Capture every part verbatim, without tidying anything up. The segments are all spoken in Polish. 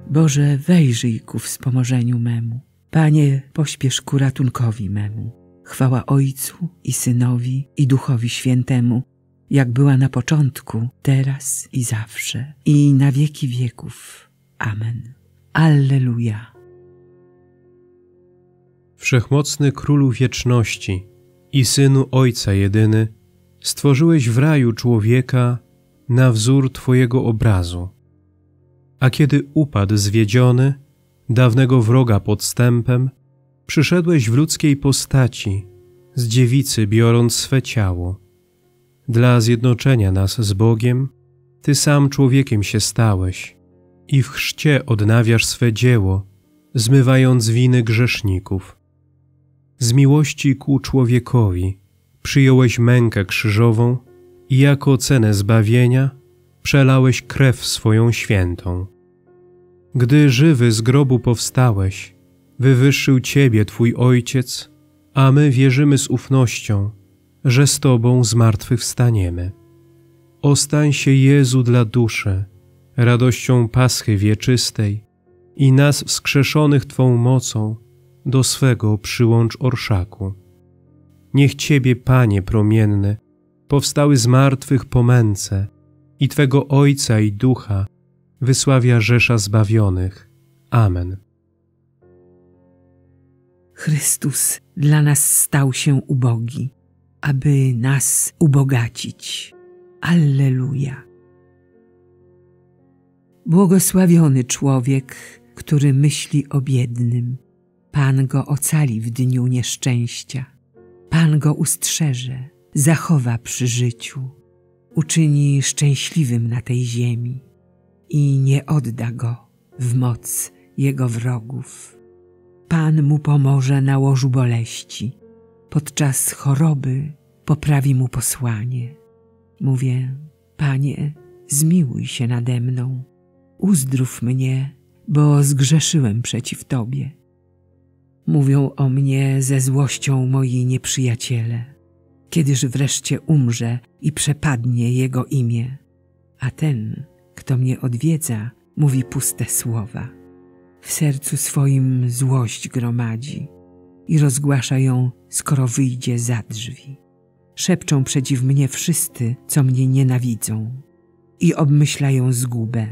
Boże, wejrzyj ku wspomożeniu memu. Panie, pośpiesz ku ratunkowi memu. Chwała Ojcu i Synowi i Duchowi Świętemu, jak była na początku, teraz i zawsze, i na wieki wieków. Amen. Alleluja. Wszechmocny Królu wieczności i Synu Ojca jedyny, stworzyłeś w raju człowieka na wzór Twojego obrazu. A kiedy upadł zwiedziony, dawnego wroga podstępem, przyszedłeś w ludzkiej postaci, z dziewicy biorąc swe ciało. Dla zjednoczenia nas z Bogiem, Ty sam człowiekiem się stałeś i w chrzcie odnawiasz swe dzieło, zmywając winy grzeszników. Z miłości ku człowiekowi przyjąłeś mękę krzyżową i jako cenę zbawienia przelałeś krew swoją świętą. Gdy żywy z grobu powstałeś, wywyższył Ciebie Twój Ojciec, a my wierzymy z ufnością, że z Tobą zmartwychwstaniemy. Ostań się Jezu dla duszy, radością Paschy wieczystej i nas wskrzeszonych Twą mocą do swego przyłącz orszaku. Niech Ciebie, Panie promienny, powstały z martwych po męce i Twego Ojca i Ducha wysławia rzesza zbawionych. Amen. Chrystus dla nas stał się ubogi, aby nas ubogacić. Alleluja. Błogosławiony człowiek, który myśli o biednym. Pan go ocali w dniu nieszczęścia. Pan go ustrzeże, zachowa przy życiu, uczyni szczęśliwym na tej ziemi i nie odda go w moc jego wrogów. Pan mu pomoże na łożu boleści, podczas choroby poprawi mu posłanie. Mówię, Panie, zmiłuj się nade mną, uzdrów mnie, bo zgrzeszyłem przeciw Tobie. Mówią o mnie ze złością moi nieprzyjaciele, kiedyż wreszcie umrze i przepadnie Jego imię. A ten, kto mnie odwiedza, mówi puste słowa. W sercu swoim złość gromadzi i rozgłasza ją, skoro wyjdzie za drzwi. Szepczą przeciw mnie wszyscy, co mnie nienawidzą i obmyślają zgubę.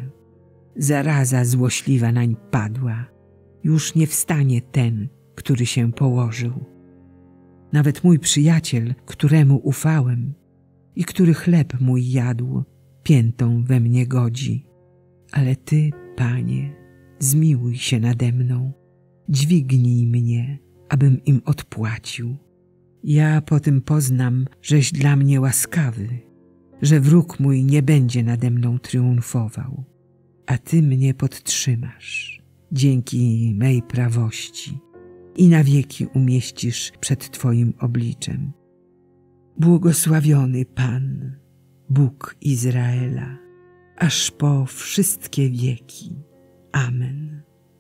Zaraza złośliwa nań padła. Już nie wstanie ten, który się położył. Nawet mój przyjaciel, któremu ufałem i który chleb mój jadł, piętą we mnie godzi. Ale Ty, Panie, zmiłuj się nade mną, dźwignij mnie, abym im odpłacił. Ja po tym poznam, żeś dla mnie łaskawy, że wróg mój nie będzie nade mną triumfował, a Ty mnie podtrzymasz dzięki mej prawości i na wieki umieścisz przed Twoim obliczem. Błogosławiony Pan, Bóg Izraela, aż po wszystkie wieki. Amen.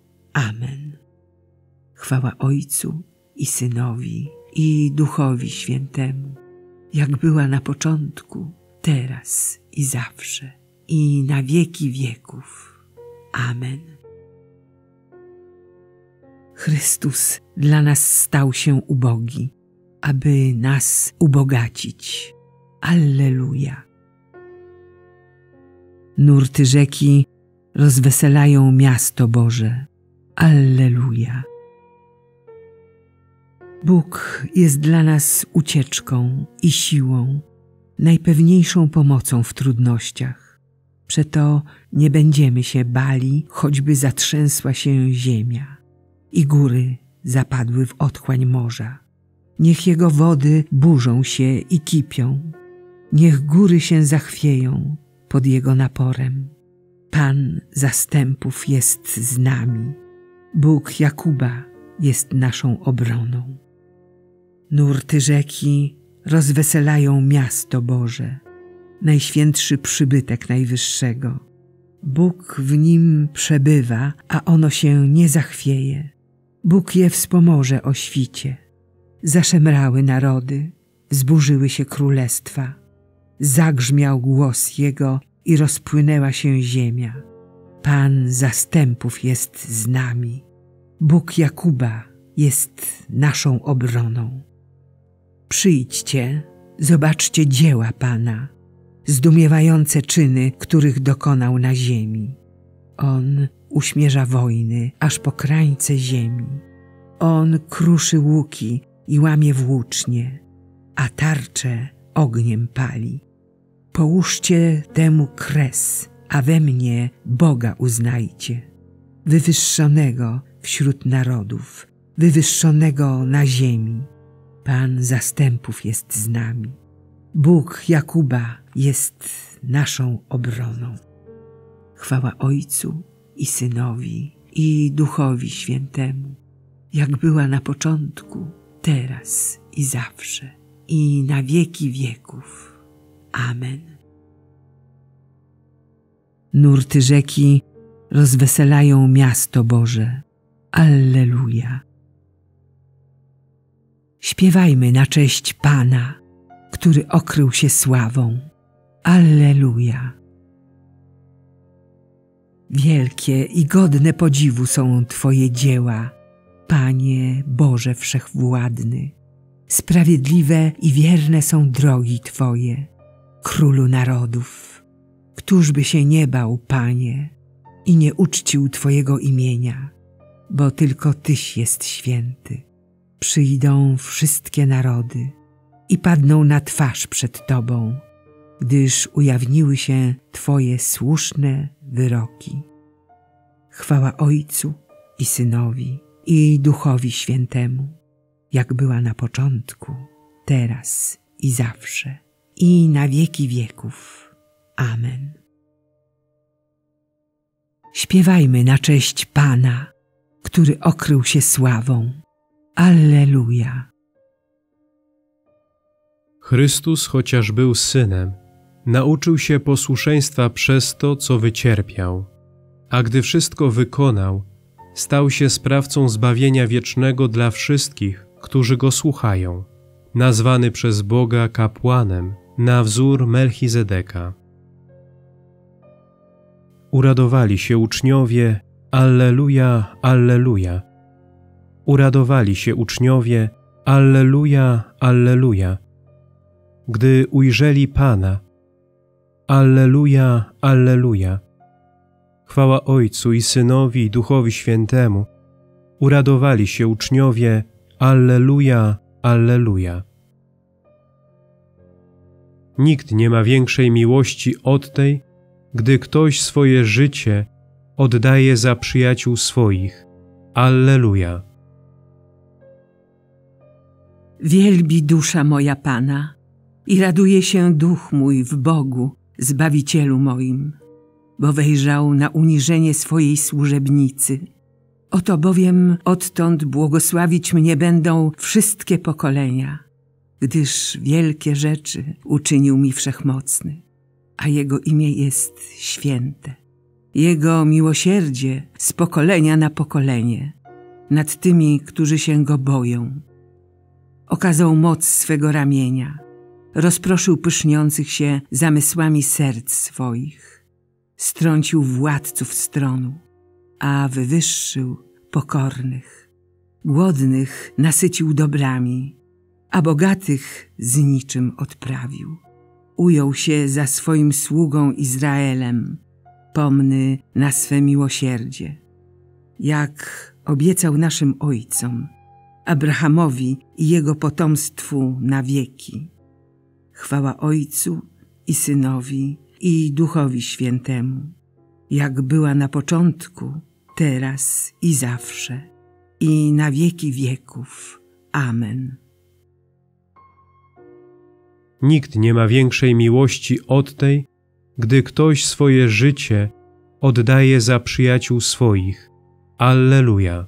Amen. Chwała Ojcu i Synowi i Duchowi Świętemu, jak była na początku, teraz i zawsze, i na wieki wieków. Amen. Chrystus dla nas stał się ubogi, aby nas ubogacić. Alleluja. Nurty rzeki rozweselają miasto Boże. Alleluja. Bóg jest dla nas ucieczką i siłą, najpewniejszą pomocą w trudnościach. Przeto nie będziemy się bali, choćby zatrzęsła się ziemia i góry zapadły w otchłań morza. Niech Jego wody burzą się i kipią. Niech góry się zachwieją pod Jego naporem. Pan zastępów jest z nami. Bóg Jakuba jest naszą obroną. Nurty rzeki rozweselają miasto Boże, najświętszy przybytek Najwyższego. Bóg w nim przebywa, a ono się nie zachwieje. Bóg je wspomoże o świcie. Zaszemrały narody, zburzyły się królestwa. Zagrzmiał głos Jego i rozpłynęła się ziemia. Pan zastępów jest z nami. Bóg Jakuba jest naszą obroną. Przyjdźcie, zobaczcie dzieła Pana, zdumiewające czyny, których dokonał na ziemi. On uśmierza wojny aż po krańce ziemi. On kruszy łuki i łamie włócznie, a tarcze ogniem pali. Połóżcie temu kres, a we mnie Boga uznajcie, wywyższonego wśród narodów, wywyższonego na ziemi. Pan zastępów jest z nami. Bóg Jakuba jest naszą obroną. Chwała Ojcu i Synowi, i Duchowi Świętemu, jak była na początku, teraz i zawsze, i na wieki wieków. Amen. Nurty rzeki rozweselają miasto Boże. Alleluja. Śpiewajmy na cześć Pana, który okrył się sławą. Alleluja. Wielkie i godne podziwu są Twoje dzieła, Panie Boże Wszechwładny. Sprawiedliwe i wierne są drogi Twoje, Królu narodów. Któż by się nie bał, Panie, i nie uczcił Twojego imienia, bo tylko Tyś jest święty. Przyjdą wszystkie narody i padną na twarz przed Tobą, gdyż ujawniły się Twoje słuszne wyroki. Chwała Ojcu i Synowi, i Duchowi Świętemu, jak była na początku, teraz i zawsze, i na wieki wieków. Amen. Śpiewajmy na cześć Pana, który okrył się sławą. Alleluja. Chrystus, chociaż był Synem, nauczył się posłuszeństwa przez to, co wycierpiał, a gdy wszystko wykonał, stał się sprawcą zbawienia wiecznego dla wszystkich, którzy Go słuchają, nazwany przez Boga kapłanem na wzór Melchizedeka. Uradowali się uczniowie, Alleluja, Alleluja. Uradowali się uczniowie, Alleluja, Alleluja, gdy ujrzeli Pana. Alleluja, Alleluja. Chwała Ojcu i Synowi i Duchowi Świętemu. Uradowali się uczniowie, Alleluja, Alleluja. Nikt nie ma większej miłości od tej, gdy ktoś swoje życie oddaje za przyjaciół swoich. Alleluja. Wielbi dusza moja Pana i raduje się duch mój w Bogu, Zbawicielu moim, bo wejrzał na uniżenie swojej służebnicy. Oto bowiem odtąd błogosławić mnie będą wszystkie pokolenia, gdyż wielkie rzeczy uczynił mi Wszechmocny, a Jego imię jest święte. Jego miłosierdzie z pokolenia na pokolenie nad tymi, którzy się Go boją. Okazał moc swego ramienia, rozproszył pyszniących się zamysłami serc swoich, strącił władców stronu, a wywyższył pokornych. Głodnych nasycił dobrami, a bogatych z niczym odprawił. Ujął się za swoim sługą Izraelem, pomny na swe miłosierdzie, jak obiecał naszym ojcom, Abrahamowi i jego potomstwu na wieki. Chwała Ojcu i Synowi i Duchowi Świętemu, jak była na początku, teraz i zawsze, i na wieki wieków. Amen. Nikt nie ma większej miłości od tej, gdy ktoś swoje życie oddaje za przyjaciół swoich. Alleluja.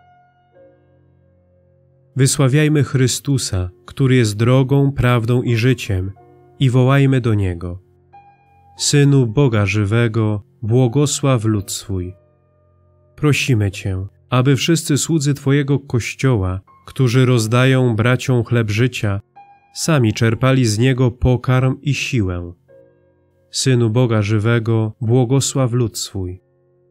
Wysławiajmy Chrystusa, który jest drogą, prawdą i życiem, i wołajmy do Niego. Synu Boga żywego, błogosław lud swój. Prosimy Cię, aby wszyscy słudzy Twojego Kościoła, którzy rozdają braciom chleb życia, sami czerpali z niego pokarm i siłę. Synu Boga żywego, błogosław lud swój.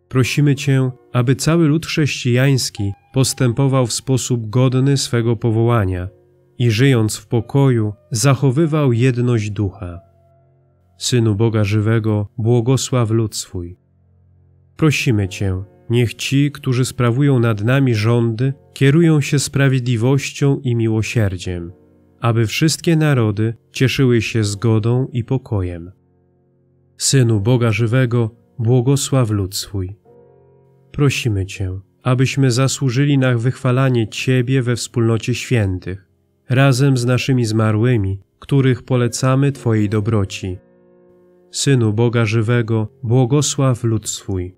Prosimy Cię, aby cały lud chrześcijański postępował w sposób godny swego powołania i żyjąc w pokoju, zachowywał jedność ducha. Synu Boga żywego, błogosław lud swój. Prosimy Cię, niech ci, którzy sprawują nad nami rządy, kierują się sprawiedliwością i miłosierdziem, aby wszystkie narody cieszyły się zgodą i pokojem. Synu Boga żywego, błogosław lud swój. Prosimy Cię, abyśmy zasłużyli na wychwalanie Ciebie we wspólnocie świętych, razem z naszymi zmarłymi, których polecamy Twojej dobroci. Synu Boga żywego, błogosław lud swój.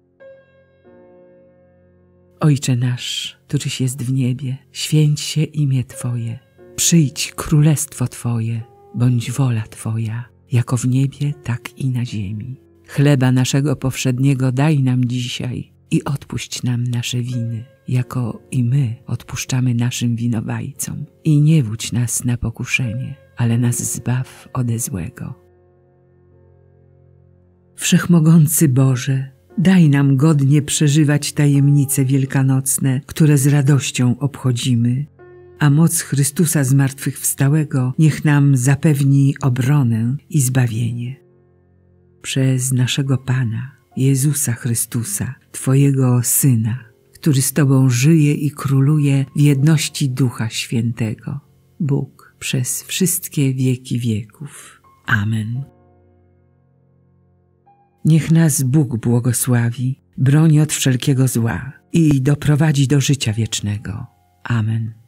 Ojcze nasz, któryś jest w niebie, święć się imię Twoje. Przyjdź królestwo Twoje, bądź wola Twoja, jako w niebie, tak i na ziemi. Chleba naszego powszedniego daj nam dzisiaj i odpuść nam nasze winy, jako i my odpuszczamy naszym winowajcom. I nie wódź nas na pokuszenie, ale nas zbaw ode złego. Wszechmogący Boże, daj nam godnie przeżywać tajemnice wielkanocne, które z radością obchodzimy, a moc Chrystusa zmartwychwstałego niech nam zapewni obronę i zbawienie. Przez naszego Pana, Jezusa Chrystusa, Twojego Syna, który z Tobą żyje i króluje w jedności Ducha Świętego, Bóg przez wszystkie wieki wieków. Amen. Niech nas Bóg błogosławi, broni od wszelkiego zła i doprowadzi do życia wiecznego. Amen.